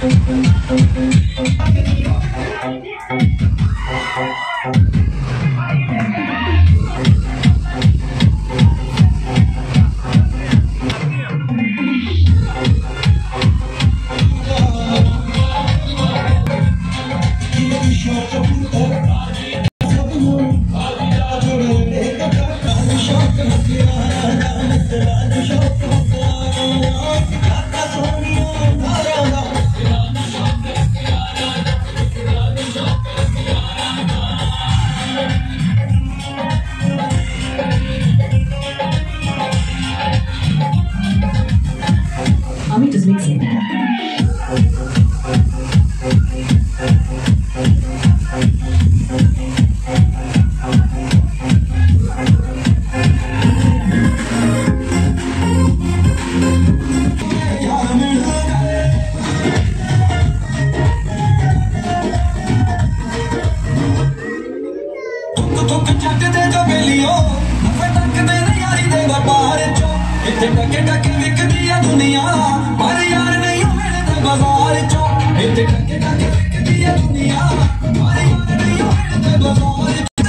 Amit is mixing. टके टके विकदी है दुनिया पर यार नहीं मिलते बाजार चो। टके टके विकदी है दुनिया पर यार नहीं मिलते बाजार।